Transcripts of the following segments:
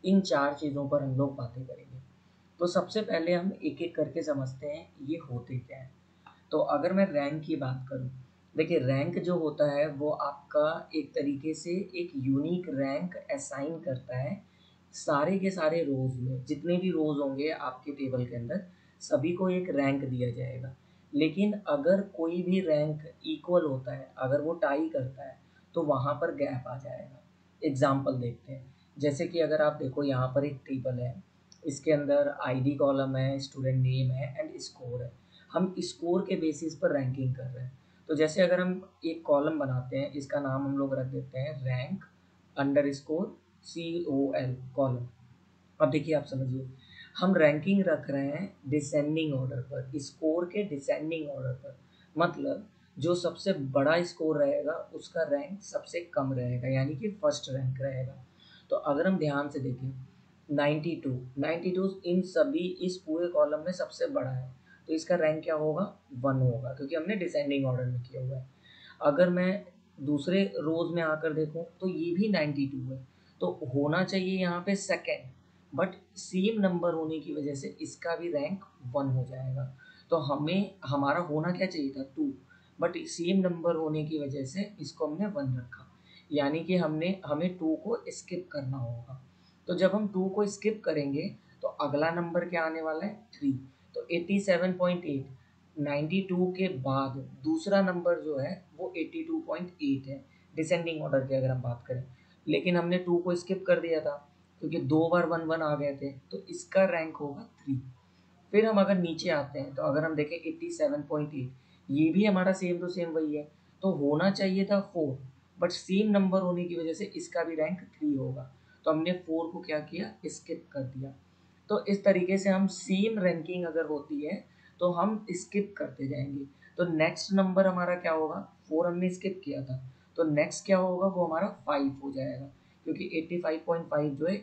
इन 4 चीज़ों पर हम लोग बातें करेंगे। तो सबसे पहले हम एक एक करके समझते हैं ये होते क्या है। तो अगर मैं रैंक की बात करूँ, देखिए रैंक जो होता है वो आपका एक तरीके से एक यूनिक रैंक असाइन करता है सारे के सारे रोज़ में। जितने भी रोज़ होंगे आपके टेबल के अंदर सभी को एक रैंक दिया जाएगा। लेकिन अगर कोई भी रैंक इक्वल होता है, अगर वो टाई करता है तो वहाँ पर गैप आ जाएगा। एग्ज़ाम्पल देखते हैं, जैसे कि अगर आप देखो यहाँ पर एक टेबल है, इसके अंदर आईडी कॉलम है, स्टूडेंट नेम है एंड स्कोर है। हम स्कोर के बेसिस पर रैंकिंग कर रहे हैं। तो जैसे अगर हम एक कॉलम बनाते हैं, इसका नाम हम लोग रख देते हैं rank under score COL column. अब देखिए आप समझिए, हम रैंकिंग रख रहे हैं डिसेंडिंग ऑर्डर पर, स्कोर के डिसेंडिंग ऑर्डर पर। मतलब जो सबसे बड़ा स्कोर रहेगा उसका रैंक सबसे कम रहेगा, यानी कि फर्स्ट रैंक रहेगा। तो अगर हम ध्यान से देखें 92 92 इन सभी इस पूरे कॉलम में सबसे बड़ा है, तो इसका रैंक क्या होगा? 1 होगा, क्योंकि हमने डिसेंडिंग ऑर्डर में किया हुआ है। अगर मैं दूसरे रोज में आकर देखूं तो ये भी 92 है, तो होना चाहिए यहाँ पे सेकंड, बट सेम नंबर होने की वजह से इसका भी रैंक 1 हो जाएगा। तो हमें हमारा होना क्या चाहिए था? 2, बट सेम नंबर होने की वजह से इसको हमने 1 रखा, यानी कि हमें 2 को स्किप करना होगा। तो जब हम 2 को स्किप करेंगे तो अगला नंबर क्या आने वाला है? 3। तो 87.8 92 के बाद दूसरा नंबर जो है वो 82.8 है, डिसेंडिंग ऑर्डर की अगर हम बात करें। लेकिन हमने 2 को स्किप कर दिया था क्योंकि 2 बार 1 1 आ गए थे, तो इसका रैंक होगा 3। फिर हम अगर नीचे आते हैं तो अगर हम देखें 87.8, ये भी हमारा सेम टू सेम वही है, तो होना चाहिए था 4, बट सेम नंबर होने की वजह से इसका भी रैंक 3 होगा। तो हमने 4 को क्या किया? स्किप कर दिया। तो इस तरीके से हम सेम रैंकिंग अगर होती है तो हम स्किप करते जाएंगे। तो नेक्स्ट नंबर हमारा क्या होगा? 4 हमने स्किप किया था, तो नेक्स्ट क्या होगा? वो हमारा 5 हो जाएगा, क्योंकि 85.5 जो है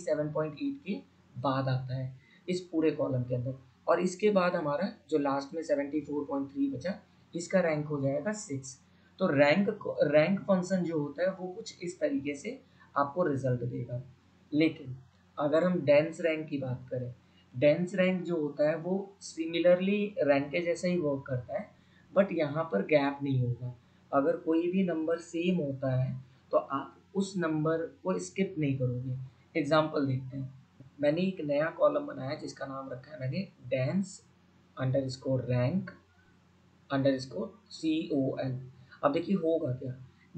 87.8 के बाद आता है इस पूरे कॉलम के अंदर। और इसके बाद हमारा जो लास्ट में 74.3 बचा, इसका रैंक हो जाएगा 6। तो रैंक फंक्शन जो होता है वो कुछ इस तरीके से आपको रिजल्ट देगा। लेकिन अगर हम डेंस रैंक की बात करें, डेंस रैंक जो होता है वो सिमिलरली रैंक के जैसा ही वर्क करता है, बट यहाँ पर गैप नहीं होगा। अगर कोई भी नंबर सेम होता है तो आप उस नंबर को स्किप नहीं करोगे। एग्जाम्पल देखते हैं, मैंने एक नया कॉलम बनाया जिसका नाम रखा है मैंने dense under score rank under score COL। अब देखिए होगा क्या,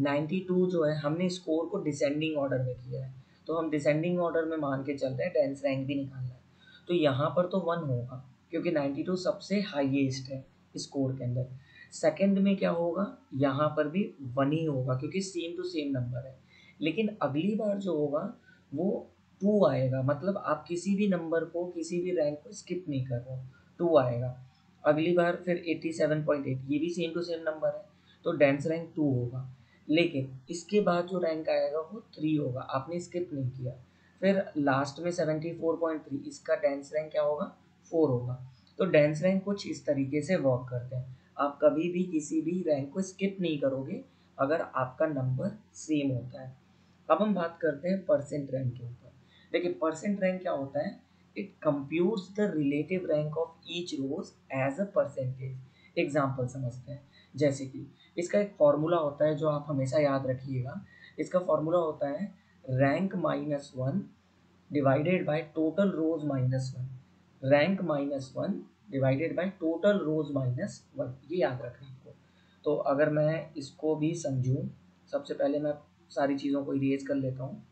92 जो है हमने स्कोर को डिसेंडिंग ऑर्डर में किया है, तो हम डिसेंडिंग ऑर्डर में मान के चल रहे हैं, डेंस रैंक भी निकालना है। तो यहाँ पर तो 1 होगा क्योंकि 92 सबसे हाईएस्ट है स्कोर के अंदर। सेकंड में क्या होगा? यहाँ पर भी 1 ही होगा क्योंकि सेम टू सेम नंबर है। लेकिन अगली बार जो होगा वो 2 आएगा, मतलब आप किसी भी नंबर को, किसी भी रैंक को स्किप नहीं कर रहे हो, 2 आएगा। अगली बार फिर 87.8, ये भी सेम टू सेम नंबर है, तो डेंस रैंक 2 होगा। लेकिन इसके बाद जो रैंक आएगा वो 3 होगा, आपने स्किप नहीं किया। फिर लास्ट में 74.3, इसका डेंस रैंक क्या होगा? 4 होगा। तो डेंस रैंक कुछ इस तरीके से वर्क करते हैं, आप कभी भी किसी भी रैंक को स्किप नहीं करोगे अगर आपका नंबर सेम होता है। अब हम बात करते हैं परसेंट रैंक के ऊपर। देखिए परसेंट रैंक क्या होता है? It computes the relative rank of each rows as a percentage. Example समझते हैं, जैसे कि इसका एक फॉर्मूला होता है जो आप हमेशा याद रखिएगा। इसका फॉर्मूला होता है rank minus 1 divided by total rows minus 1। Rank minus 1 divided by total rows minus 1, ये याद रखना आपको। तो अगर मैं इसको भी समझूं, सबसे पहले मैं सारी चीज़ों को इरेज कर लेता हूँ।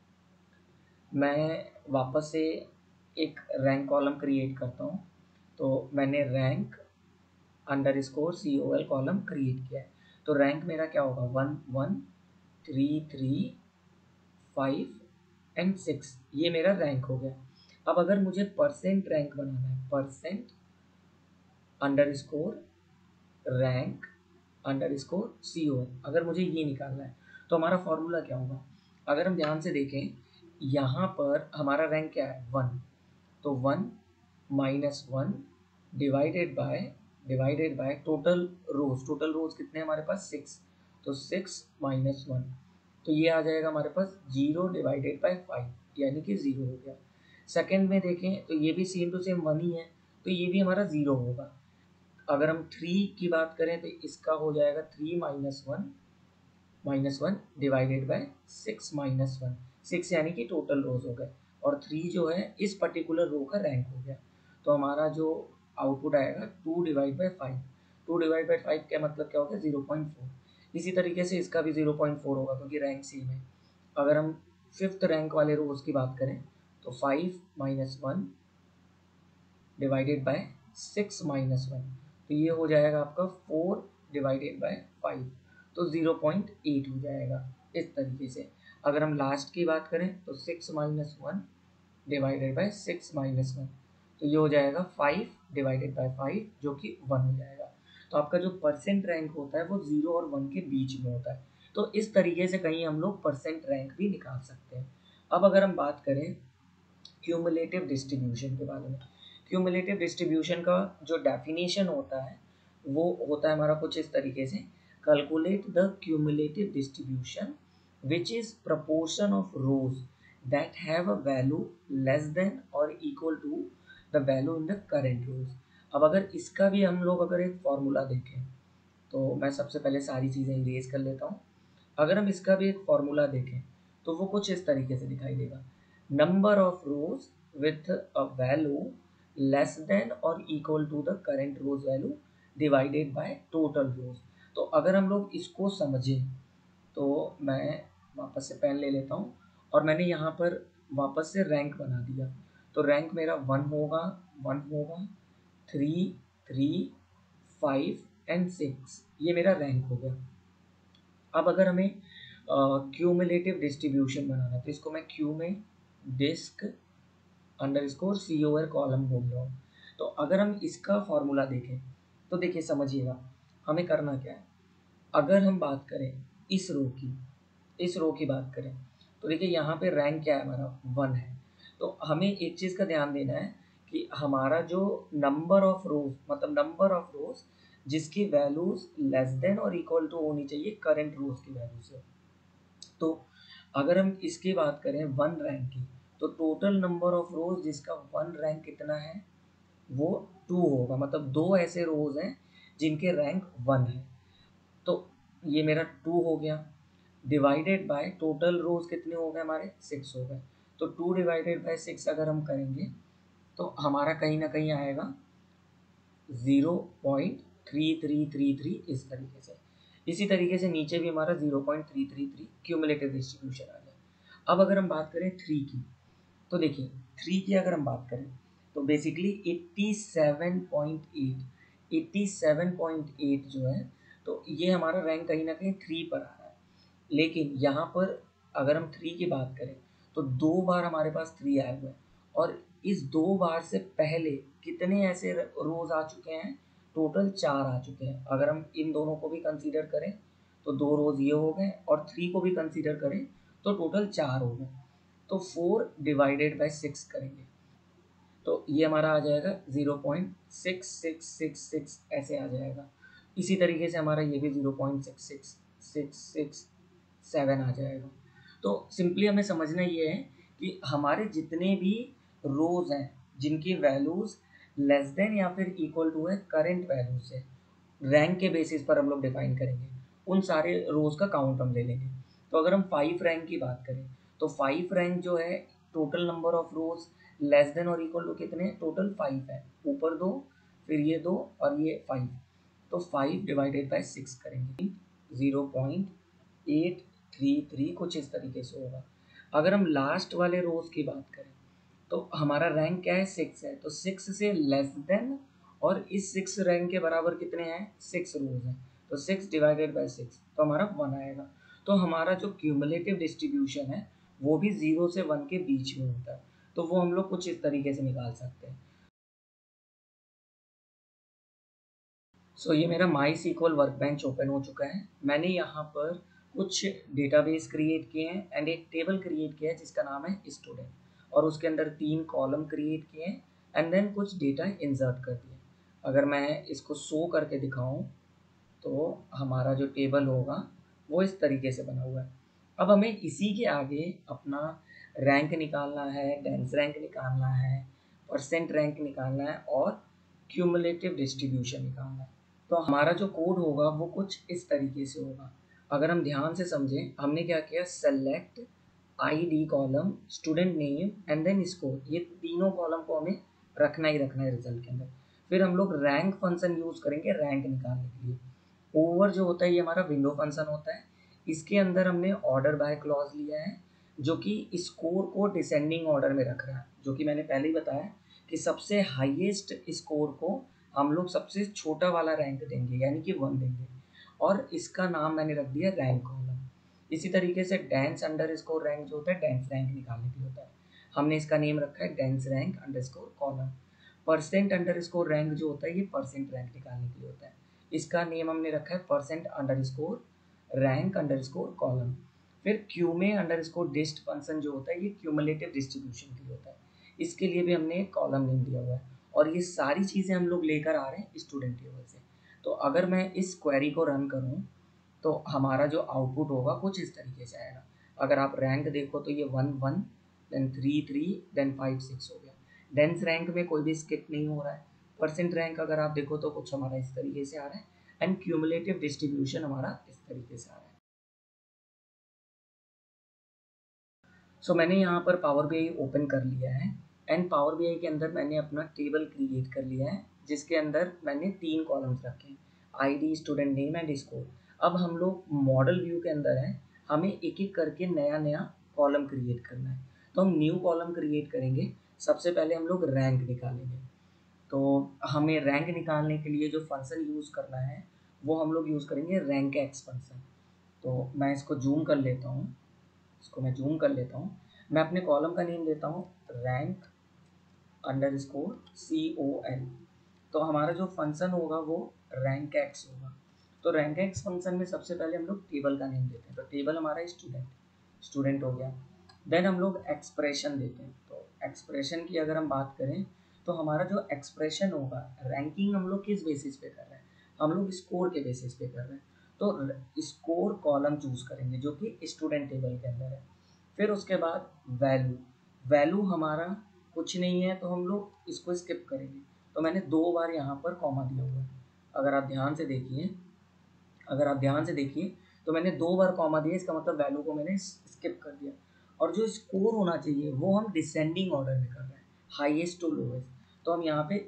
मैं वापस से एक रैंक कॉलम क्रिएट करता हूँ। तो मैंने rank under score COL column create किया है। तो रैंक मेरा क्या होगा? 1 1 3 3 5 एंड 6, ये मेरा रैंक हो गया। अब अगर मुझे परसेंट रैंक बनाना है, percent under score rank under score COL, अगर मुझे ये निकालना है तो हमारा फॉर्मूला क्या होगा? अगर हम ध्यान से देखें, यहाँ पर हमारा रैंक क्या है? 1। तो 1 minus 1 divided by total rows कितने हमारे पास? 6। तो 6 माइनस 1, तो ये आ जाएगा हमारे पास 0 डिवाइडेड बाय 5। यानी कि 0 हो गया। सेकंड में देखें तो ये भी सेम टू सेम 1 ही है, तो ये भी हमारा 0 होगा। अगर हम 3 की बात करें तो इसका हो जाएगा 3 minus one divided by 6 minus one, 6 यानी कि टोटल रोज हो गए, और 3 जो है इस पर्टिकुलर रो का रैंक हो गया। तो हमारा जो आउटपुट आएगा 2 डिवाइड बाई 5, 2 डिवाइड बाई 5 का मतलब क्या होगा 0.4। इसी तरीके से इसका भी 0.4 होगा क्योंकि रैंक सेम है। अगर हम फिफ्थ रैंक वाले रोज की बात करें तो 5 minus one divided by 6 minus one, तो ये हो जाएगा आपका 4 डिवाइडेड बाय 5, तो 0.8 हो जाएगा इस तरीके से। अगर हम लास्ट की बात करें तो 6 minus one divided by 6 minus one, तो ये हो जाएगा 5 डिवाइडेड बाय 5 जो कि 1 हो जाएगा। तो आपका जो परसेंट रैंक होता है वो 0 और 1 के बीच में होता है। तो इस तरीके से कहीं हम लोग परसेंट रैंक भी निकाल सकते हैं। अब अगर हम बात करें क्यूमुलेटिव डिस्ट्रीब्यूशन के बारे में, क्यूमुलेटिव डिस्ट्रीब्यूशन का जो डेफिनेशन होता है वो होता है हमारा कुछ इस तरीके से, calculate the cumulative distribution which is proportion of rows that have a value less than or equal to the value in the current rows। अब अगर इसका भी हम लोग अगर एक फॉर्मूला देखें तो मैं सबसे पहले सारी चीज़ें इरेज कर लेता हूँ। अगर हम इसका भी एक फॉर्मूला देखें तो वो कुछ इस तरीके से दिखाई देगा, number of rows with a value less than और equal to the current row value divided by total rows. तो अगर हम लोग इसको समझें तो मैं वापस से पेन ले लेता हूँ और मैंने यहाँ पर वापस से रैंक बना दिया। तो रैंक मेरा 1 होगा, 1 होगा, 3, 3, 5 एंड 6, ये मेरा रैंक हो गया। अब अगर हमें क्यूमुलेटिव डिस्ट्रीब्यूशन बनाना है तो इसको मैं क्यू में डिस्क अंडरस्कोर COR कॉलम बोल रहा हूँ। तो अगर हम इसका फॉर्मूला देखें तो देखिए समझिएगा हमें करना क्या है। अगर हम बात करें इस रो की बात करें तो देखिए यहाँ पे रैंक क्या है हमारा 1 है। तो हमें एक चीज़ का ध्यान देना है कि हमारा जो नंबर ऑफ रोज मतलब नंबर ऑफ रोज जिसकी वैल्यूज लेस देन और इक्वल टू होनी चाहिए करंट रोज की वैल्यू से। तो अगर हम इसकी बात करें 1 रैंक की तो टोटल नंबर ऑफ रोज जिसका 1 रैंक कितना है वो 2 होगा, मतलब 2 ऐसे रोज हैं जिनके रैंक 1 है। तो ये मेरा 2 हो गया डिवाइडेड बाय टोटल रोज कितने हो गए हमारे 6 हो गए। तो 2 डिवाइडेड बाय 6 अगर हम करेंगे तो हमारा कहीं ना कहीं आएगा 0.3333 इस तरीके से। इसी तरीके से नीचे भी हमारा 0.333 क्यूमुलेटिव डिस्ट्रीब्यूशन आ गया। अब अगर हम बात करें 3 की तो देखिए 3 की अगर हम बात करें तो बेसिकली 87.8 जो है तो ये हमारा रैंक कहीं ना कहीं 3 पर आ रहा है। लेकिन यहाँ पर अगर हम 3 की बात करें तो 2 बार हमारे पास 3 आए हुए हैं, और इस 2 बार से पहले कितने ऐसे रोज आ चुके हैं, टोटल 4 आ चुके हैं। अगर हम इन दोनों को भी कंसीडर करें तो 2 रोज ये हो गए और 3 को भी कंसीडर करें तो टोटल 4 हो गए। तो 4 डिवाइडेड बाय 6 करेंगे तो ये हमारा आ जाएगा 0.6666 ऐसे आ जाएगा। इसी तरीके से हमारा ये भी 0.66667 आ जाएगा। तो सिंपली हमें समझना ये है कि हमारे जितने भी रोज हैं जिनकी वैल्यूज लेस देन या फिर इक्वल टू है करंट वैल्यू से, रैंक के बेसिस पर हम लोग डिफाइन करेंगे, उन सारे रोज का काउंट हम ले लेंगे। तो अगर हम 5 रैंक की बात करें तो 5 रैंक जो है total number of rows less than और इक्वल टू कितने, टोटल 5 है, ऊपर 2 फिर ये 2 और ये 5, तो 5 डिवाइडेड बाय 6 करेंगे 0.833 कुछ इस तरीके से होगा। अगर हम लास्ट वाले रोज की बात करें तो हमारा रैंक क्या है 6 है, तो 6 से लेस देन और इस 6 रैंक के बराबर कितने हैं 6 रोज हैं, तो 6 डिवाइडेड बाय 6 तो हमारा 1 आएगा। तो हमारा जो क्यूमुलेटिव डिस्ट्रीब्यूशन है वो भी 0 से 1 के बीच में होता है। तो वो हम लोग कुछ इस तरीके से निकाल सकते हैं। सो ये मेरा माई सीक्वल वर्कबेंच ओपन हो चुका है। मैंने यहाँ पर कुछ डेटाबेस क्रिएट किए हैं एंड एक टेबल क्रिएट किया है जिसका नाम है स्टूडेंट, और उसके अंदर 3 कॉलम क्रिएट किए हैं एंड देन कुछ डेटा इंसर्ट कर दिए। अगर मैं इसको शो करके दिखाऊं तो हमारा जो टेबल होगा वो इस तरीके से बना हुआ है। अब हमें इसी के आगे अपना रैंक निकालना है, डेंस रैंक निकालना है, परसेंट रैंक निकालना है और क्यूमुलेटिव डिस्ट्रीब्यूशन निकालना है। तो हमारा जो कोड होगा वो कुछ इस तरीके से होगा। अगर हम ध्यान से समझें, हमने क्या किया, select ID column, student name and then score, ये तीनों कॉलम को हमें रखना ही रखना है रिजल्ट के अंदर। फिर हम लोग रैंक फंक्शन यूज करेंगे रैंक निकालने के लिए। ओवर जो होता है ये हमारा विंडो फंक्शन होता है, इसके अंदर हमने ऑर्डर बाय क्लॉज लिया है जो कि स्कोर को डिसेंडिंग ऑर्डर में रख रहा है, जो कि मैंने पहले ही बताया कि सबसे हाईएस्ट स्कोर को हम लोग सबसे छोटा वाला रैंक देंगे यानी कि 1 देंगे, और इसका नाम मैंने रख दिया रैंक कॉलम। इसी तरीके से डेंस अंडर स्कोर रैंक जो होता है डेंस रैंक निकालने के लिए होता है, हमने इसका नेम रखा है dense rank under score column. Percent under score rank जो होता है ये परसेंट रैंक निकालने के लिए होता है, इसका नेम हमने रखा है percent under score rank under score column. फिर cume underscore dist function जो होता है ये क्यूमुलेटिव डिस्ट्रीब्यूशन के लिए होता है, इसके लिए भी हमने एक कॉलम नेम दिया हुआ है। और ये सारी चीज़ें हम लोग लेकर आ रहे हैं स्टूडेंट टेबल से। तो अगर मैं इस क्वेरी को रन करूँ तो हमारा जो आउटपुट होगा कुछ इस तरीके से आएगा। अगर आप रैंक देखो तो ये 1 1 देन 3 3 देन 5 6 हो गया। डेंस रैंक में कोई भी स्किप नहीं हो रहा है। परसेंट रैंक अगर आप देखो तो कुछ हमारा इस तरीके से आ रहा है एंड क्यूमुलेटिव डिस्ट्रीब्यूशन हमारा इस तरीके से आ रहा है। सो मैंने यहाँ पर पावर बीआई ओपन कर लिया है एंड पावर बीआई के अंदर मैंने अपना टेबल क्रिएट कर लिया है जिसके अंदर मैंने 3 कॉलम्स रखे हैं, ID, student name and score. अब हम लोग मॉडल व्यू के अंदर हैं, हमें एक एक करके नया नया कॉलम क्रिएट करना है। तो हम न्यू कॉलम क्रिएट करेंगे। सबसे पहले हम लोग रैंक निकालेंगे। तो हमें रैंक निकालने के लिए जो फंक्शन यूज़ करना है वो हम लोग यूज़ करेंगे रैंक एक्स फंक्शन। तो मैं इसको जूम कर लेता हूँ, इसको मैं जूम कर लेता हूँ। मैं अपने कॉलम का नेम देता हूँ रैंक अंडर स्कोर COL। तो हमारा जो फंक्शन होगा वो रैंक एक्स होगा। तो रैंक एक्स फंक्शन में सबसे पहले हम लोग टेबल का नेम देते हैं। तो टेबल हमारा स्टूडेंट हो गया। देन हम लोग एक्सप्रेशन देते हैं। तो एक्सप्रेशन की अगर हम बात करें तो हमारा जो एक्सप्रेशन होगा, रैंकिंग हम लोग किस बेसिस पे कर रहे हैं, हम लोग स्कोर के बेसिस पे कर रहे हैं। तो स्कोर कॉलम चूज करेंगे जो कि स्टूडेंट टेबल के अंदर है। फिर उसके बाद वैल्यू, वैल्यू हमारा कुछ नहीं है तो हम लोग इसको स्किप करेंगे। तो मैंने 2 बार यहाँ पर कॉमा दिया हुआ है। अगर आप ध्यान से देखिए, अगर आप ध्यान से देखिए तो मैंने 2 बार कॉमा दिया, इसका मतलब वैल्यू को मैंने स्किप कर दिया। और जो स्कोर होना चाहिए वो हम डिसेंडिंग ऑर्डर में कर रहे हैं, हाईएस्ट टू लोवेस्ट। तो हम यहाँ पे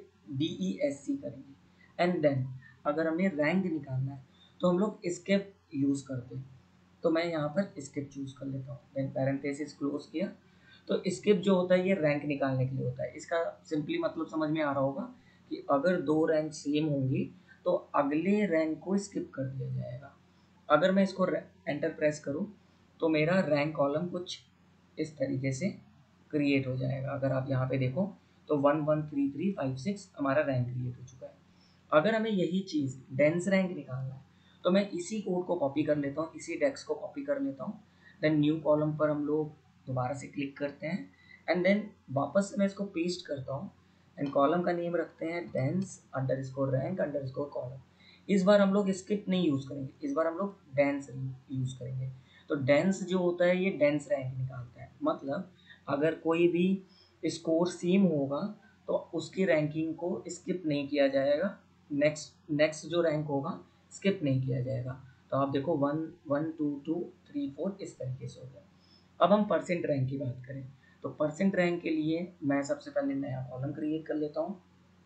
DESC करेंगे। एंड देन अगर हमें रैंक निकालना है तो हम लोग स्किप यूज़ करते हैं। तो मैं यहाँ पर स्किप चूज़ कर लेता हूँ, देन पैरेंथेसिस क्लोज किया। तो स्किप जो होता है ये रैंक निकालने के लिए होता है। इसका सिंपली मतलब समझ में आ रहा होगा कि अगर 2 रैंक सेम होंगी तो अगले रैंक को स्किप कर दिया जाएगा। अगर मैं इसको एंटर प्रेस करूँ तो मेरा रैंक कॉलम कुछ इस तरीके से क्रिएट हो जाएगा। अगर आप यहाँ पे देखो तो 1 1 3 3 5 6 हमारा रैंक क्रिएट हो चुका है। अगर हमें यही चीज़ डेंस रैंक निकालना है तो मैं इसी कोड को कॉपी कर लेता हूँ, इसी टेक्स्ट को कॉपी कर लेता हूँ। देन न्यू कॉलम पर हम लोग दोबारा से क्लिक करते हैं एंड देन वापस से मैं इसको पेस्ट करता हूँ एंड कॉलम का नेम रखते हैं dense under score rank under score column. इस बार हम लोग स्किप नहीं यूज़ करेंगे, इस बार हम लोग डेंस यूज़ करेंगे। तो डेंस जो होता है ये डेंस रैंक निकालता है, मतलब अगर कोई भी स्कोर सेम होगा तो उसकी रैंकिंग को स्किप नहीं किया जाएगा, नेक्स्ट नेक्स्ट जो रैंक होगा स्किप नहीं किया जाएगा। तो आप देखो 1 1 2 2 3 4 इस तरीके से हो गया। अब हम परसेंट रैंक की बात करें तो परसेंट रैंक के लिए मैं सबसे पहले नया कॉलम क्रिएट कर लेता हूँ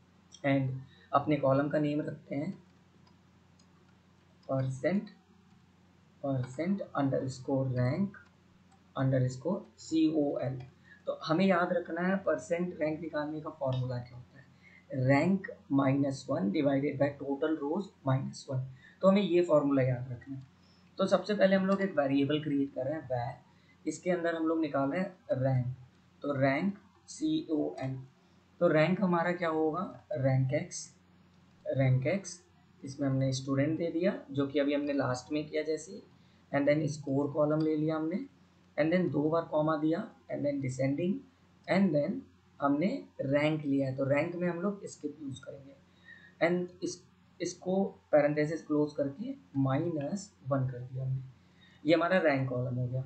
एंड अपने कॉलम का नेम रखते हैं percent percent under score rank under score COL। तो हमें याद रखना है परसेंट रैंक निकालने का फॉर्मूला क्या होता है, rank -1 divided by total rows -1। तो हमें ये फॉर्मूला याद रखना है। तो सबसे पहले हम लोग एक वेरिएबल क्रिएट कर रहे हैं वैर, इसके अंदर हम लोग निकाल रहे हैं रैंक। तो रैंक COL। तो रैंक हमारा क्या होगा, रैंक एक्स, इसमें हमने स्टूडेंट दे दिया जो कि अभी हमने लास्ट में किया जैसे, एंड देन स्कोर कॉलम ले लिया हमने एंड देन 2 बार कॉमा दिया and then descending and then हमने रैंक लिया है। तो रैंक में हम लोग स्किप यूज़ करेंगे एंड इसको पैरेंथेसिस क्लोज करके -1 कर दिया हमने। ये हमारा रैंक कॉलम हो गया।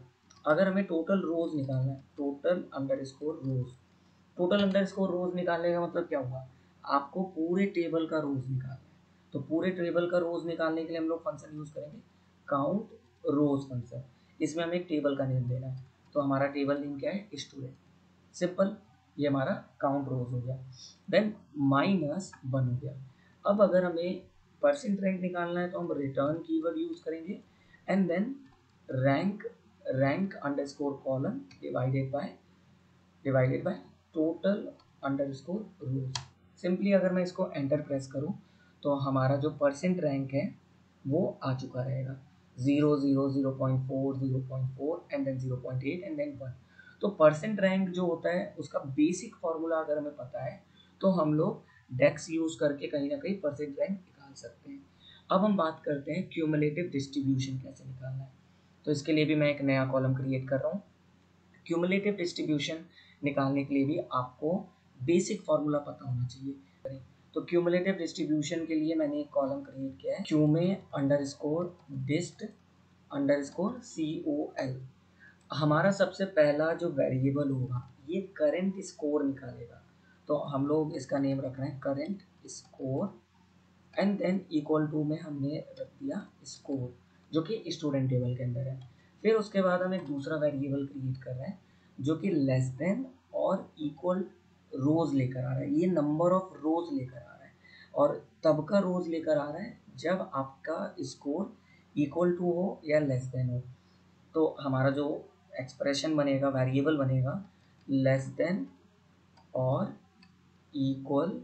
अगर हमें टोटल रोज निकालना है, total underscore rows, total underscore rows निकालने का मतलब क्या हुआ, आपको पूरे टेबल का रोज निकालना है। तो पूरे टेबल का रोज निकालने के लिए हम लोग फंक्शन यूज करेंगे काउंट रोज फंक्शन। इसमें हमें एक टेबल का नेम देना है, तो हमारा टेबल नेम क्या है, स्टूडेंट, सिंपल, ये हमारा काउंट रोज हो गया। देन -1 हो गया। अब अगर हमें परसेंट रैंक निकालना है तो हम रिटर्न कीवर्ड यूज करेंगे and then rank underscore column divided by total underscore rows. Simply अगर मैं इसको एंटर प्रेस करूं तो हमारा जो परसेंट रैंक है वो आ चुका रहेगा, 0 0 0.4 0.4 एंड देन 0.8 एंड देन 1। तो परसेंट रैंक जो होता है उसका बेसिक फॉर्मूला अगर हमें पता है तो हम लोग डेक्स यूज करके कहीं ना कहीं परसेंट रैंक निकाल सकते हैं। अब हम बात करते हैं क्यूमुलेटिव डिस्ट्रीब्यूशन कैसे निकालना है। तो इसके लिए भी मैं एक नया कॉलम क्रिएट कर रहा हूँ। क्यूमुलेटिव डिस्ट्रीब्यूशन निकालने के लिए भी आपको बेसिक फॉर्मूला पता होना चाहिए। तो क्यूमुलेटिव डिस्ट्रीब्यूशन के लिए मैंने एक कॉलम क्रिएट किया है, cume underscore dist underscore COL। हमारा सबसे पहला जो वेरिएबल होगा ये करंट स्कोर निकालेगा, तो हम लोग इसका नेम रख रहे हैं current score and then equal to में हमने रख दिया स्कोर जो कि स्टूडेंट टेबल के अंदर है। फिर उसके बाद हम एक दूसरा वेरिएबल क्रिएट कर रहे हैं जो कि लेस देन और इक्वल रोज लेकर आ रहा है, ये नंबर ऑफ रोज लेकर आ रहा है और तब का रोज लेकर आ रहा है जब आपका स्कोर इक्वल टू हो या लेस देन हो। तो हमारा जो एक्सप्रेशन बनेगा, वेरिएबल बनेगा लेस देन और equal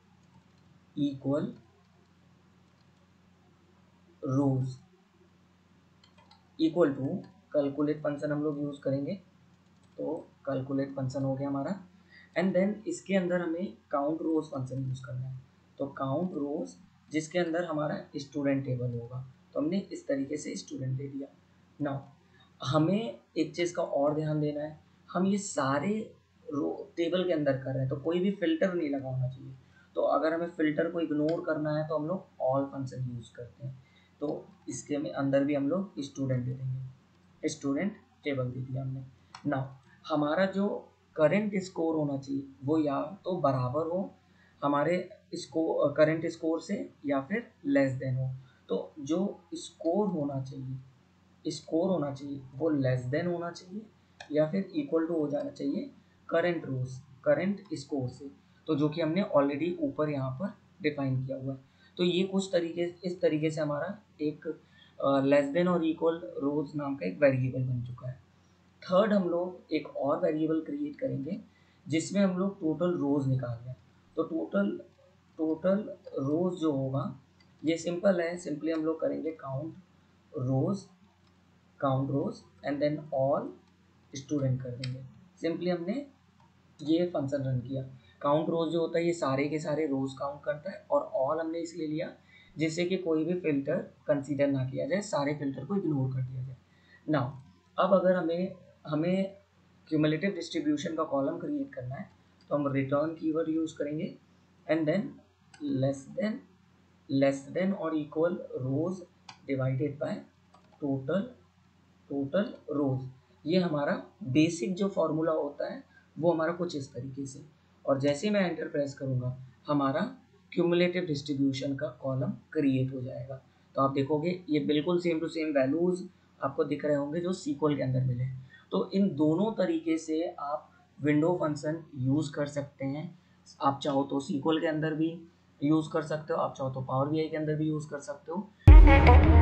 rows equal to calculate function हम लोग यूज करेंगे। तो कैलकुलेट फंक्शन हो गया हमारा एंड देन इसके अंदर हमें काउंट रोज फंक्शन यूज करना है। तो काउंट रोज जिसके अंदर हमारा स्टूडेंट टेबल होगा, तो हमने इस तरीके से स्टूडेंट दे दिया। नाउ हमें एक चीज़ का और ध्यान देना है, हम ये सारे रो टेबल के अंदर कर रहे हैं तो कोई भी फिल्टर नहीं लगा होना चाहिए। तो अगर हमें फिल्टर को इग्नोर करना है तो हम लोग ऑल फंक्शन यूज करते हैं। तो इसके में अंदर भी हम लोग स्टूडेंट दे देंगे, स्टूडेंट टेबल दे दिया हमने। नाउ हमारा जो करंट स्कोर होना चाहिए वो या तो बराबर हो हमारे करंट स्कोर से या फिर लेस देन हो। तो जो स्कोर होना चाहिए वो लेस देन होना चाहिए या फिर इक्वल टू हो जाना चाहिए करंट स्कोर से, तो जो कि हमने ऑलरेडी ऊपर यहाँ पर डिफाइन किया हुआ है। तो ये इस तरीके से हमारा एक लेस देन और इक्वल रोज नाम का एक वेरिएबल बन चुका है। थर्ड हम लोग एक और वेरिएबल क्रिएट करेंगे जिसमें हम लोग टोटल रोज निकाल रहे हैं। तो टोटल रोज जो होगा ये सिंपल है, सिंपली हम लोग करेंगे count rows and then all student कर देंगे। सिंपली हमने ये फंक्शन रन किया। काउंट रोज जो होता है ये सारे के सारे रोज काउंट करता है और ऑल हमने इसलिए लिया जिससे कि कोई भी फिल्टर कंसीडर ना किया जाए, सारे फिल्टर को इग्नोर कर दिया जाए। नाउ अब अगर हमें क्यूमुलेटिव डिस्ट्रीब्यूशन का कॉलम क्रिएट करना है तो हम रिटर्न कीवर्ड यूज करेंगे एंड देन लेस देन और equal rows divided by total rows. ये हमारा बेसिक जो फॉर्मूला होता है वो हमारा कुछ इस तरीके से, और जैसे मैं एंटर प्रेस करूँगा हमारा क्यूमुलेटिव डिस्ट्रीब्यूशन का कॉलम क्रिएट हो जाएगा। तो आप देखोगे ये बिल्कुल सेम टू सेम वैल्यूज आपको दिख रहे होंगे जो सीक्वल के अंदर मिले। तो इन दोनों तरीके से आप विंडो फंक्शन यूज़ कर सकते हैं। आप चाहो तो सीक्वल के अंदर भी यूज़ कर सकते हो, आप चाहो तो पावर BI के अंदर भी यूज़ कर सकते हो।